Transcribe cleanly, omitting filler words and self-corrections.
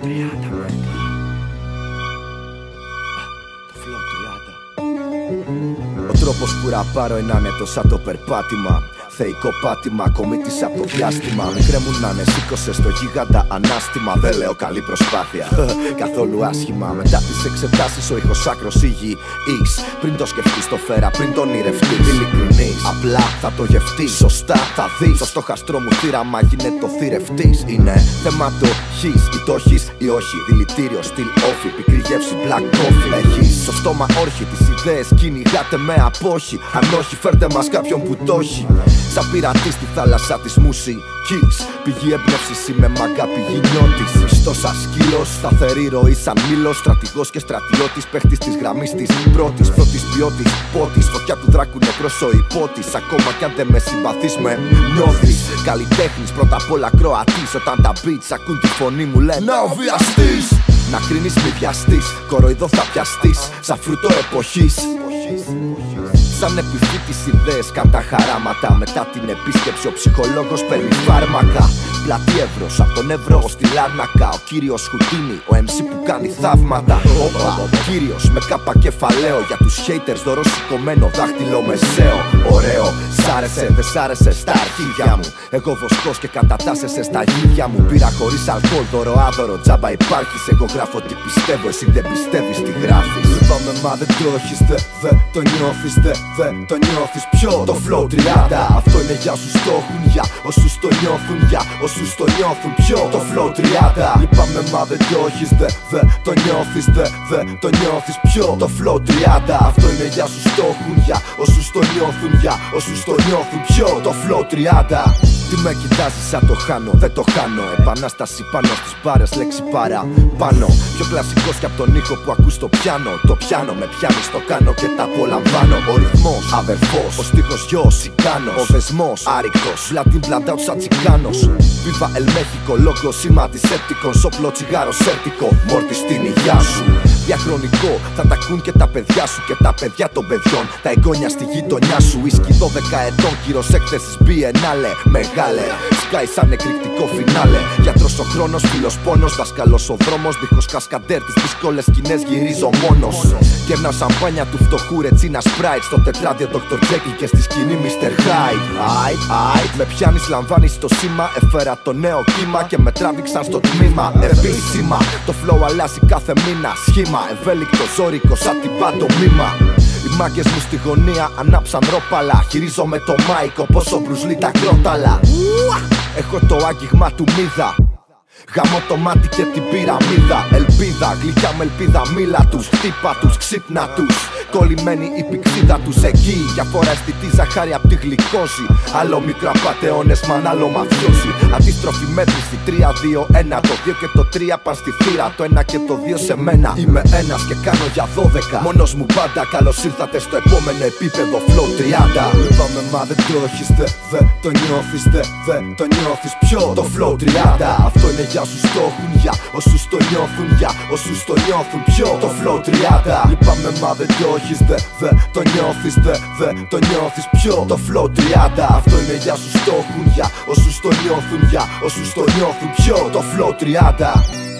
30, μάγκα. Το flow 30. Ο τρόπος που ραπάρω είναι άνετος σαν το περπάτημα. Θεϊκό πάτημα, κομίτης από το διάστημα. Με κρέμουν να με σήκωσε στο γίγαντα ανάστημα. Δεν λέω καλή προσπάθεια, καθόλου άσχημα. Μετά τις εξετάσεις ο ήχος άκρος υγιής. Πριν το σκεφτείς το φέρα, πριν τον ηρευτείς. Ειλικρινής, απλά θα το γευτείς. Σωστά θα δεις, στο στόχαστρό μου θύραμα γίνε το θηρευτής. Είναι θέμα το χεις ή το έχεις ή όχι. Δηλητήριο, στυλ όφι, πικρή γεύση black coffee. Έχεις στο στόμα όρχη, τις ιδέες κυνηγάτε με απόχη. Αν όχι φέρτε μας κάποιον που το έχει. Σαν πειρατή στη θάλασσα της μουσικής. Πηγή έμπνευσης είμαι μάγκα, πηγή νιώτης. Μισθός σαν σκύλος, σταθερή ροή σαν μήλος. Στρατηγός και στρατιώτης, παίχτης της γραμμής της πρώτης. Πρώτης ποιότης, πότης, φωτιά του δράκου νεκρός ο υπότης. Ακόμα κι αν δεν με συμπαθείς με νιώθεις. Καλλιτέχνης, πρώτα απ' όλα Κροατής. Όταν τα beats ακούν τη φωνή μου λένε να ο βιαστής. Να κρίνεις μη βιαστείς, κοροϊδό θα πιαστείς. Σαν φρούτο εποχής. Σαν επιφύτης ιδέες καν τα χαράματα. Μετά την επίσκεψη ο ψυχολόγος παίρνει φάρμακα. Πλατή Εύρος, απ' τον Εύρο στη Λάρνακα. Ο κύριος Χουτίνι, ο MC που κάνει θαύματα. Όπα, κύριος με κάπα κεφαλαίο. Για τους haters δώρο σηκωμένο δάχτυλο μεσαίο. Ωραίο, σ' άρεσε, δεν σ' άρεσε στα αρχίδια μου. Εγώ βοσκός και κατατάσσεσαι στα γίδια μου. Πήρα χωρίς αλκοόλ, δώρο άδωρο, τζάμπα υπάρχεις. Εγώ γράφω τι πιστεύω, εσύ δεν πιστεύεις τι γράφεις. Λυπάμαι μα δεν το έχεις, δεν το νιώθεις, δεν το νιώθεις πιο. Το flow 30, αυτό είναι για όσους το έχουν, για όσους το νιώθουν, για όσους το νιώθουν πιο. Το flow 30, λυπάμαι μα δεν το έχεις, δεν το νιώθεις, δεν το νιώθεις πιο. Το flow 30, αυτό είναι για όσους το έχουν, για όσους το νιώθουν, για όσους το νιώθουν πιο. Το flow 30. Τι με κοιτάζεις σαν το χάνω, δεν το χάνω. Επανάσταση πάνω στις μπάρες, λέξη παρά πάνω. Πιο κλασικός κι απ' τον ήχο που ακούς στο πιάνο. Το πιάνο με πιάνει, το κάνω και τα απολαμβάνω. Ο ρυθμός, αδερφός, ο στίχος γιος, ικάνος. Ο δεσμός, άρρηκτος, βλαντίν πλαντάου σαν τσικάνος. Viva el México, λόγο σήμα αντισέπτικον. Σοπλό τσιγάρο σέρτικο, μόρτι στην υγειά σου. Διαχρονικό, θα τα ακούν και τα παιδιά σου και τα παιδιά των παιδιών. Τα εγγόνια στη γειτονιά σου. Ίσκι 12 ετών, κύρος έκθεσης Biennale. Μεγάλε, σκάει σαν εκρηκτικό φινάλε. Γιατρός ο χρόνος, φίλος πόνος. Δασκαλός ο δρόμος, δίχως κασκαντέρ. Τις δύσκολες σκηνές γυρίζω μόνος. Κερνάω σαμπάνια του φτωχού ρετσίνα Sprite. Στο τετράδιο Dr. Jekyll και στη σκηνή Mr. Hyde. Άιτ, με πιάνεις, λαμβάνεις το σήμα. Έφερα το νέο κύμα και με τράβηξαν στο τμήμα. Επίσημα, το flow αλλάζει κάθε μήνα. Σχήμα, ευέλικτο, ζώρικο, σαν την παντομήμα. Οι μάγκες μου στη γωνία ανάψαν ρόπαλα. Χειρίζομαι το μάικο, πόσο μπρουσλί τα κρόταλα. Έχω το άγγιγμα του μύδα. Γαμώ το μάτι και την πυραμίδα. Ελπίδα, γλυκιά με ελπίδα, μίλα τους. Χτύπα τους, ξύπνα τους. Κολλημένη η πηξίδα τους εκεί. Για φορά αισθητή ζαχάρι απ' τη γλυκόζη. Άλλο μικρό απατεώνες, μαν άλλο μαφιόζη. Αντίστροφη μέτρηση 3, 2, 1. Το 2 και το 3 παν στη θύρα. Το 1 και το 2 σε μένα. Είμαι ένας και κάνω για 12. Μόνος μου πάντα, καλώς ήρθατε στο επόμενο επίπεδο. Flow 30. Λυπάμαι μα δεν το έχεις, δεν το νιώθεις, δεν το νιώθεις πιο. Το flow 30, αυτό είναι για όσους το έχουν, για όσους το νιώθουν, για όσους το νιώθουν πιο. Το flow 30, λυπάμαι μα δεν το έχεις, δεν το νιώθεις, δεν το νιώθεις πιο. Το flow 30, αυτό είναι για όσους το έχουν, για όσους το νιώθουν, για όσους το νιώθουν πιο. Το flow 30.